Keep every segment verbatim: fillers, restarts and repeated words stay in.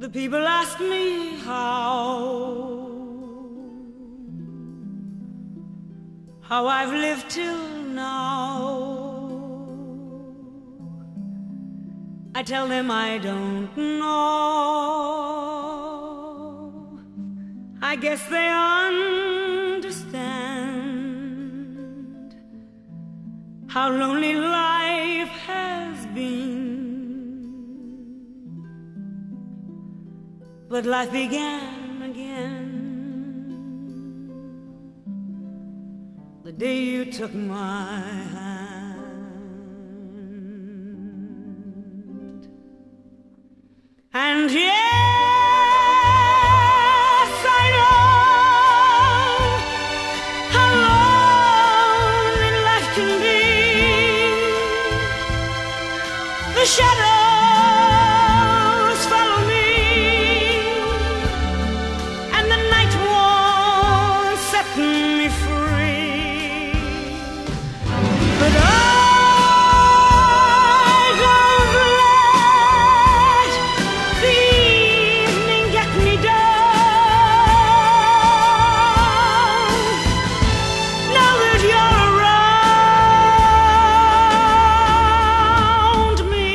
The people ask me how, how I've lived till now. I tell them I don't know. I guess they understand how lonely life has been. But life began again the day you took my hand. And yes, I know how lonely life can be. The shadows follow me, me free. But I don't let the evening get me down. Now that you're around me,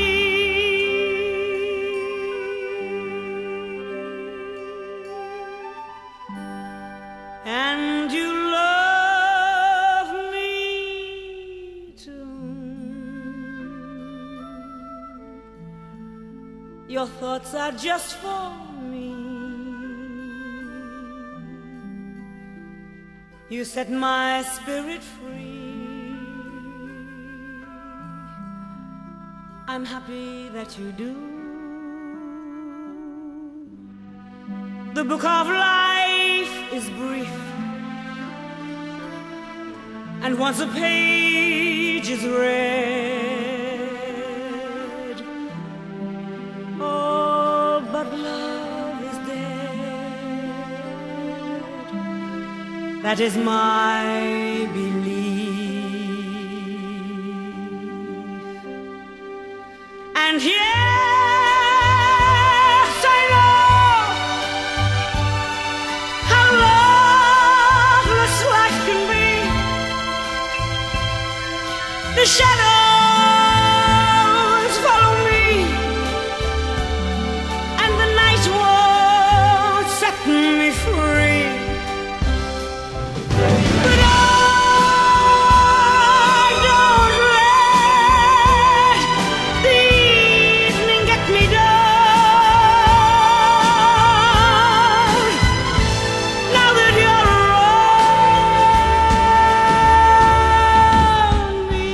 and you love me too. Your thoughts are just for me. You set my spirit free. I'm happy that you do. The book of life is brief, and once a page is read, oh, but love is dead. That is my belief. And yes, I know how loveless life can be. The shadows follow me, and the night won't set me free. But I don't let the evening get me down. Now that you're around me,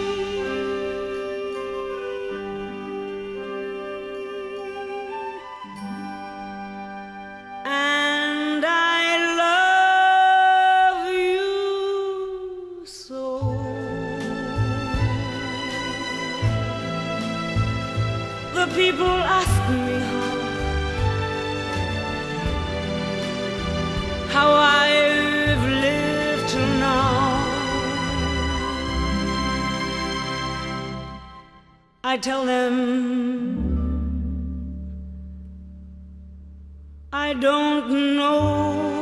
and I love you so. The people ask me how, how I've lived till now. I tell them I don't know.